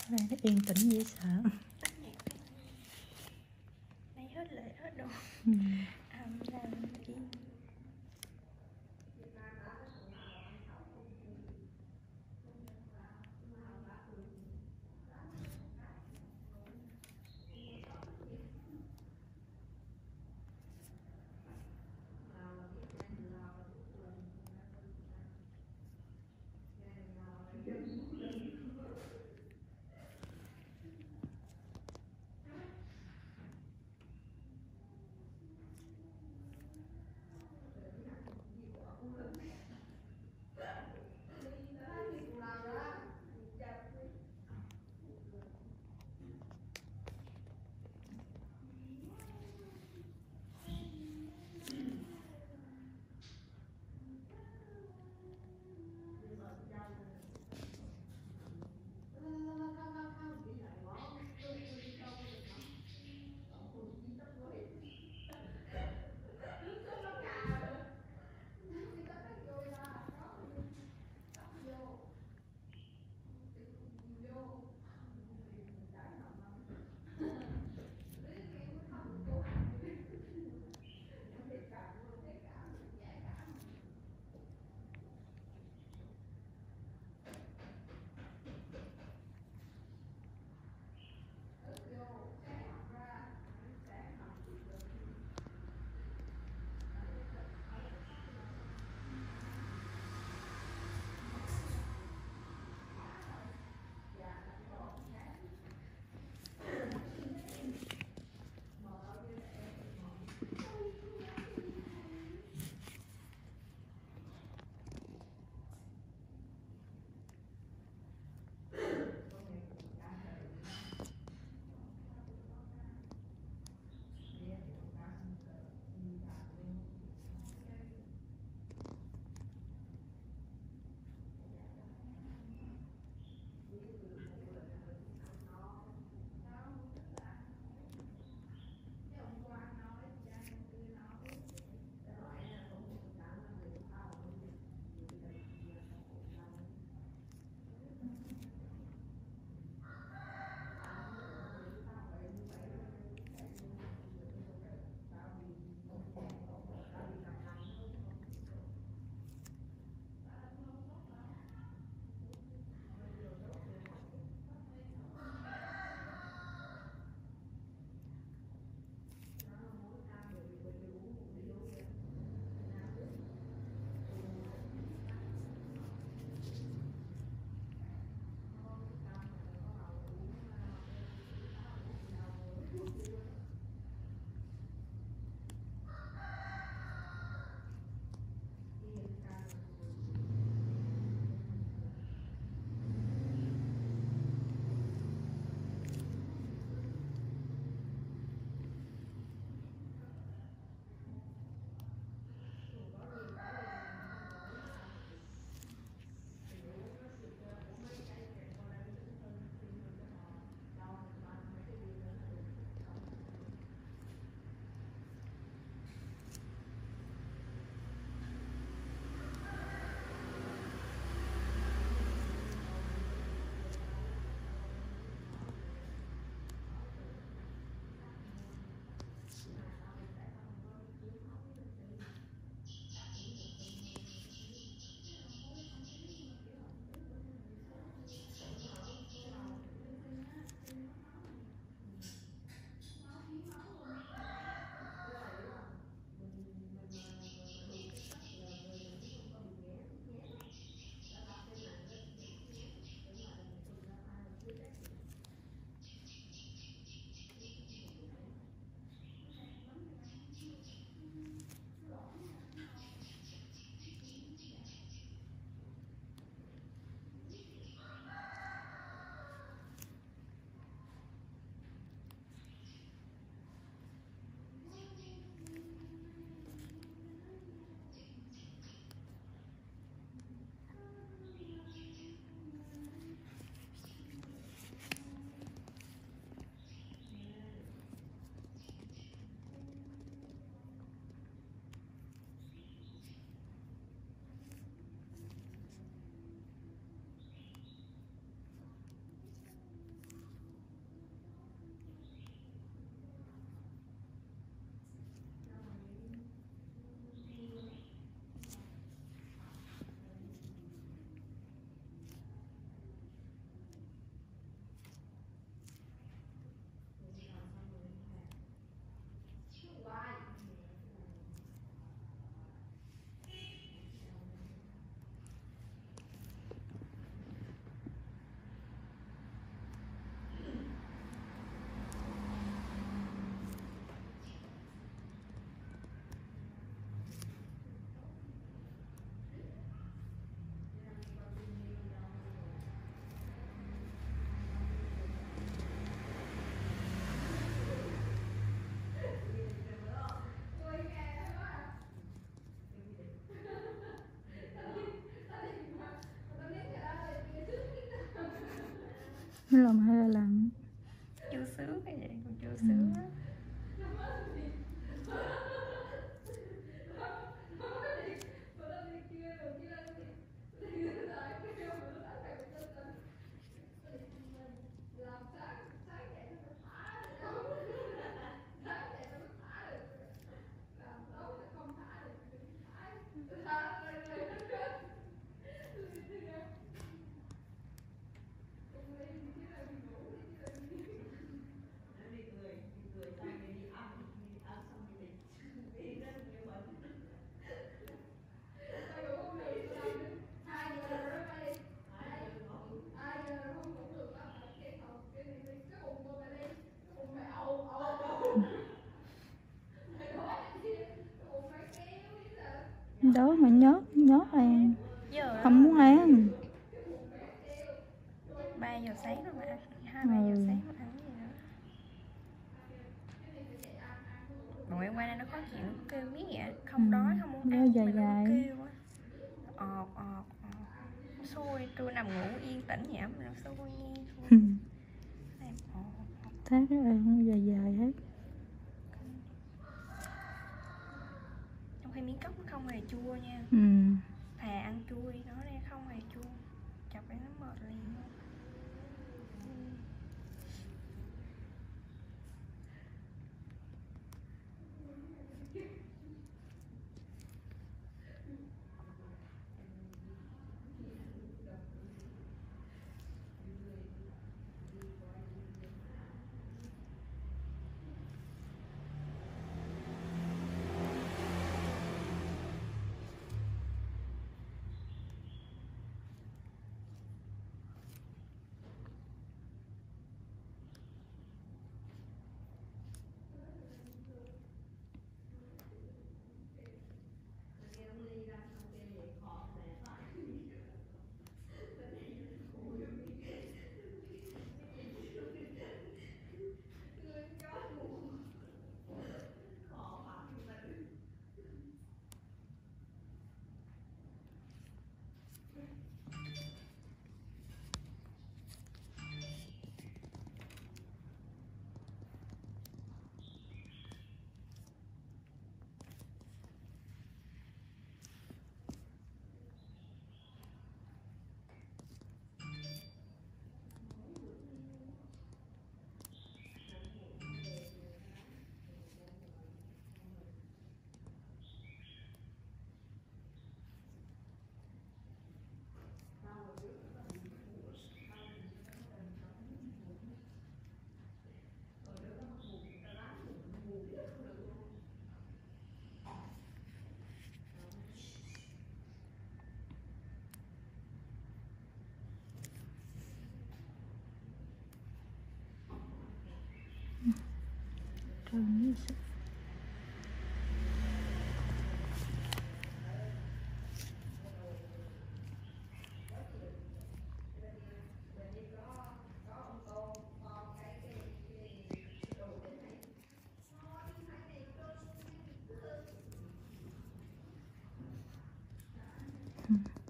Đây nó yên tĩnh dễ sợ. Lấy hết lại hết đồ. Làm yên. Lòng hay là lặng? Chu sướng hay vậy, còn chu sướng á. Đó mà nhót ăn. Giờ Không muốn ăn. 3 giờ sáng rồi mà ăn, 2-3 giờ sáng mà ăn gì nữa. Bọn em qua đây nó khó chịu, nó kêu miết vậy, không đói, không muốn ăn, dài mà nó dài. kêu á. Ọt. Xui, tôi nằm ngủ yên tĩnh vậy mà nó xui nghe. Em Thác nó ăn dài dài hết. Trong khi miếng cốc nó không hề chua nha. Thà ăn chui, nó đây không hề chua. Chọc cái nó mệt liền luôn. Ừ.